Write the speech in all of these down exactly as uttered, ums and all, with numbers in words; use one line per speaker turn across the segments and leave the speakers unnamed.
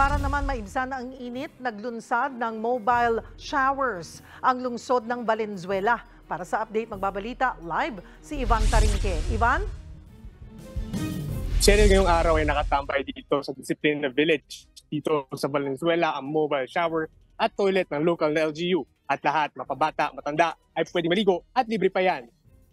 Para naman maibsan ang init, naglunsad ng mobile showers ang lungsod ng Valenzuela. Para sa update, magbabalita live si Ivan Tarinque. Ivan?
Cheryl, ngayong araw ay nakatambay dito sa Disciplina Village. Dito sa Valenzuela, ang mobile shower at toilet ng local na L G U. At lahat, mapabata, matanda, ay pwede maligo at libre pa yan.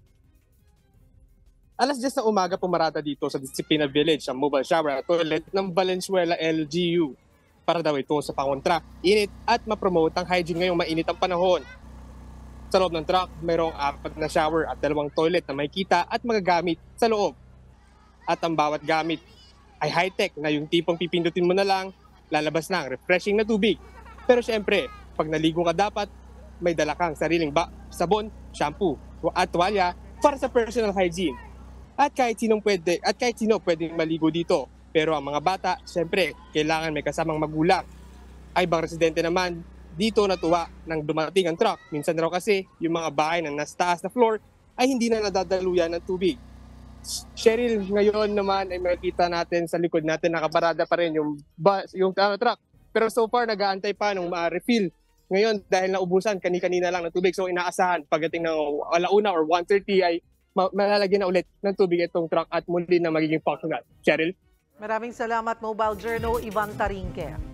Alas diyes na umaga pumarada dito sa Disciplina Village ang mobile shower at toilet ng Valenzuela L G U. Para daw ito sa pangontra, init at mapromote ang hygiene ngayong mainit ang panahon. Sa loob ng truck, mayroong apat na shower at dalawang toilet na makikita at magagamit sa loob. At ang bawat gamit ay high-tech na yung tipong pipindutin mo na lang, lalabas na ang refreshing na tubig. Pero syempre, pag naligo ka dapat, may dala kang sariling ba sabon, shampoo at tuwalya para sa personal hygiene. At kahit sinong pwede, at kahit sino pwedeng maligo dito. Pero ang mga bata, syempre, kailangan may kasamang magulang. Ay ibang residente naman, dito natuwa nang dumating ang truck. Minsan raw kasi, yung mga bahay na nasa taas na floor ay hindi na nadadaluyan ng tubig. Cheryl, ngayon naman ay makikita natin sa likod natin nakaparada pa rin yung, bus, yung uh, truck. Pero so far, nag-aantay pa nung ma-refill. Ngayon, dahil naubusan, kani-kanina lang ng tubig. So inaasahan, pagdating ng alauna or one thirty ay malalagyan na ulit ng tubig itong truck at muli na magiging functional. Cheryl?
Maraming salamat, Mobile Journal, Ivan Tarinque.